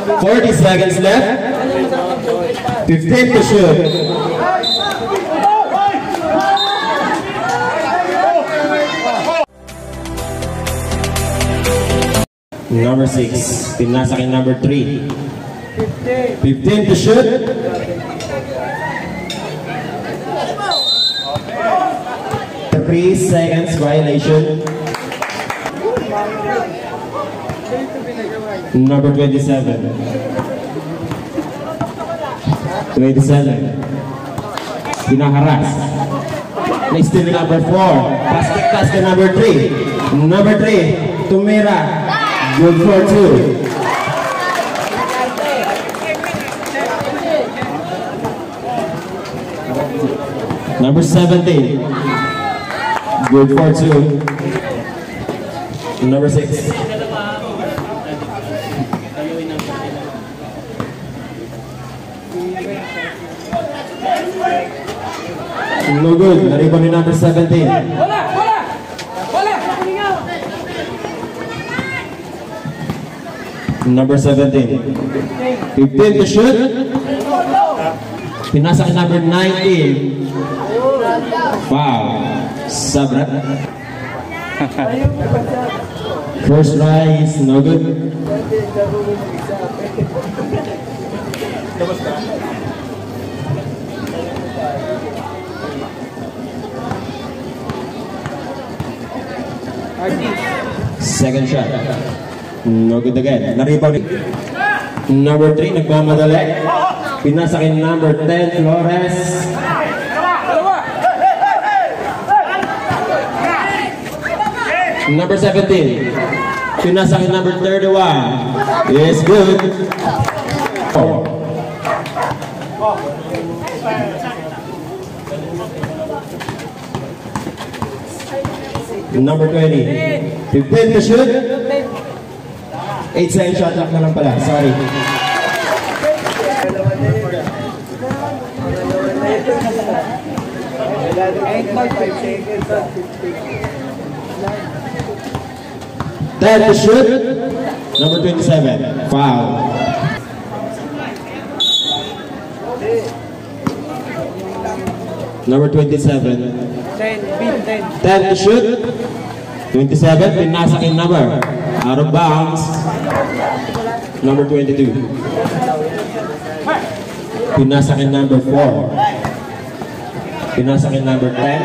40 seconds left. 15 to shoot. Number 6. Pinasa kay number 3. 15 to shoot. The 3 seconds violation. Number 27. 27. Pinaharas. Next to the number 4. Pass to number 3. Number 3. Tumira. Good for 2. Number 17. Good for 2. Number 6. No good. Naribon ni number 17. Number 17. 15 to shoot. Pinasa kay number 19. Foul. Sabrat. First try is no good. Second shot. No good again. Na-rebound. Number 3, nagmamadali. Pinasa kay number 10, Flores. Number 17. Pinasa kay number 31. Yes, good. Number 20. 15 to shoot. 8 second shot clock na lang pala. Sorry. Ten to shoot. Number 27. Foul. Number 27. 10 to shoot. 27. Pinasa kay number. Out of bounds. Number 22. Pinasa kay number 4. Pinasa kay number 10.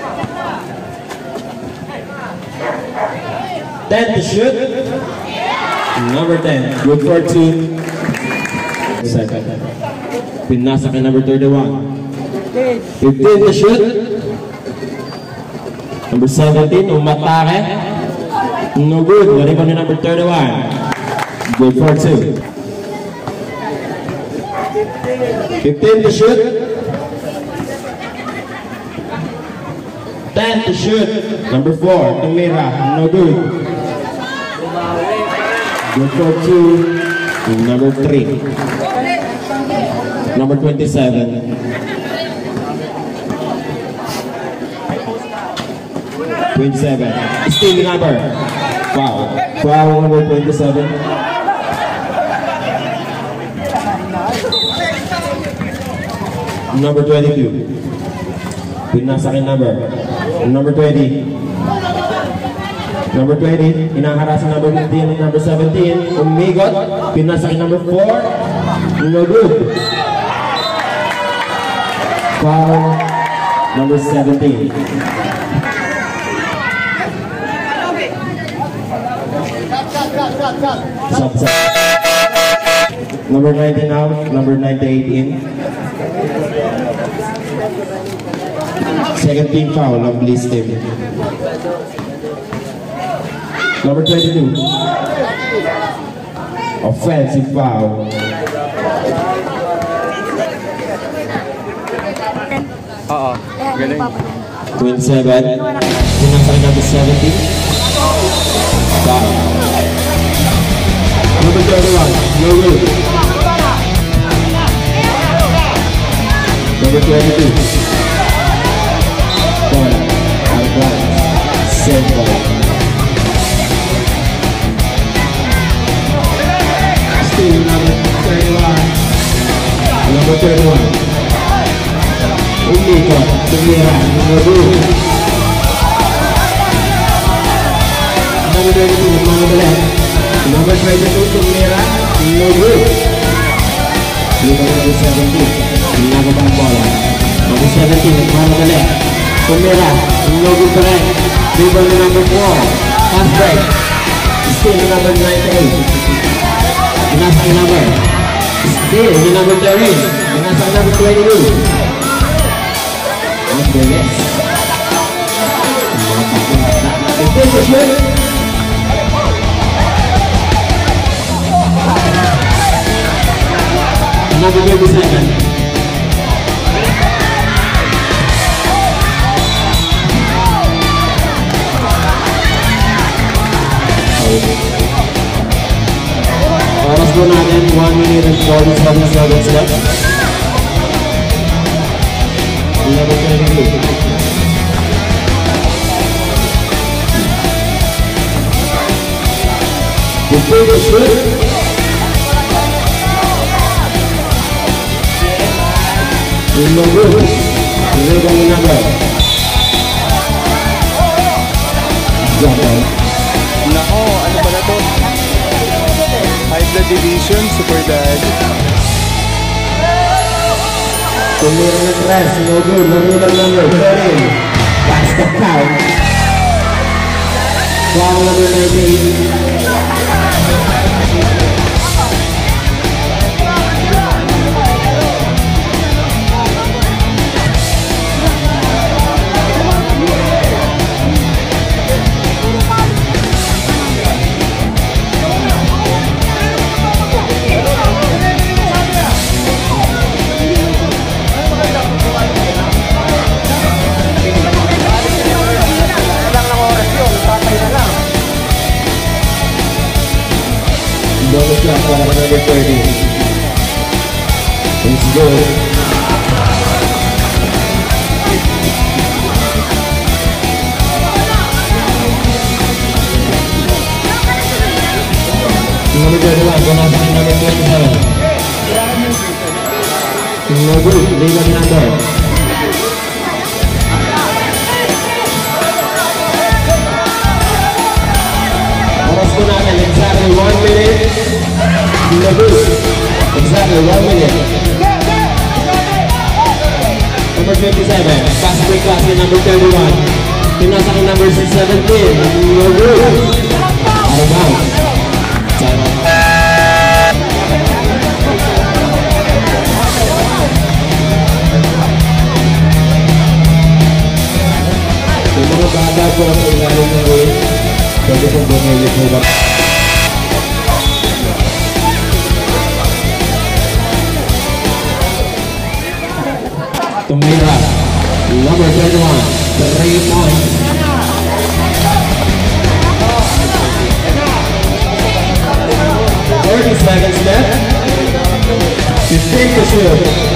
10 to shoot. Number 10. Good for 2. Second. Pinasa kay number 31. 15 to shoot. Number 17. Umatake. No good. Wari pa ni number 31. Good for 2. 15 to shoot. 10 to shoot. Number 4. Tumira. No good. Good for 2. Number 3. Number 27. 27. Still the number. Foul. Foul number 27. Number 22. Pinasa kay number. Number 20. Number 20. Inaharas ang number 15 and number 17. Umigot. Pinasa kay number 4. No good. Foul number 17. Number 19 out, number 98 in. Second team foul of Bliss team. Number 22. Offensive foul. Galing. 27. Pinasakay number 17. Foul. Number 31. No good. Number 22. Ball. Out of bounds. Save ball. Still number number 31. Umikot, tumira, number 2. Number 22, Managalan. Number 22, tumira, number 2. Number 17, Nagabang bola. Number 17, Managalan. Tumira, number 3. Dribble number 4. Pass break. Still number 98. Binasang number. Still number 13. Binasang number 22. Number yes. Still the shoot. Number 27. Oras po natin, 1 minute and 47 seconds left. 11:22. Before the shoot. Number 11. Nako, ano ba na to? High blood division, super dad. Tumira ng press, no good, namulang number 13. That's the count. Foul number 19. Bonus shot para number 30. Let's go. Number 31, bonus number 27. No good, legal number. Oras po natin, exactly 1 minute. Exactly 1 minute. Number 27, fast break class in number 31. Pinasang number 17. No good. Out of bounds. Yung mga bata po sa ilalim ng ring, pwede pong bumili po ba? Tumira, number 21, 3 points. Seconds left. You take the shoot.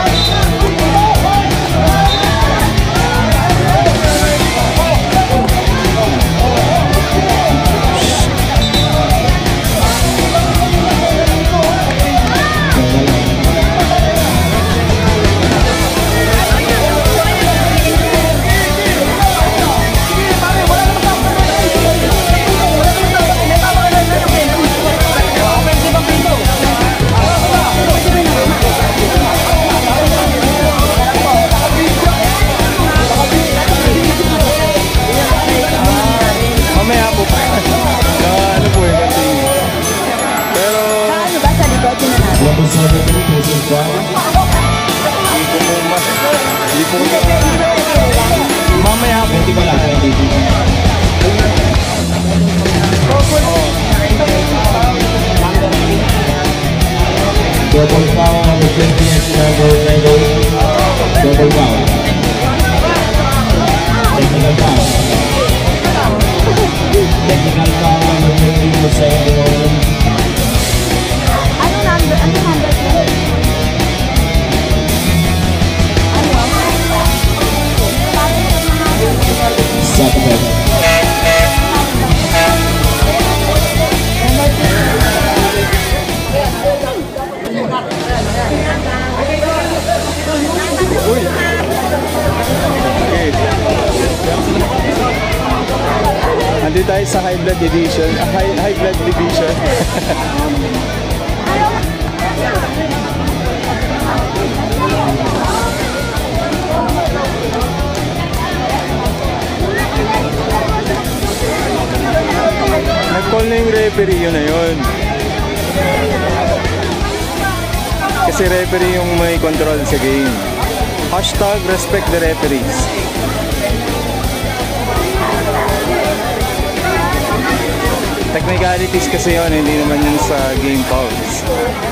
Mamaya po. Hindi pala. Double foul on the 50th number 98. Double foul. Technical foul. Technical foul on the 50th for second over. Ano number? Second. Hindi tayo sa high blood division. High blood division. Nag-call na yung referee, yun na yun. Kasi referee yung may control sa game. Hashtag respect the referees. Technicalities kasi yun, hindi naman yun sa game fouls.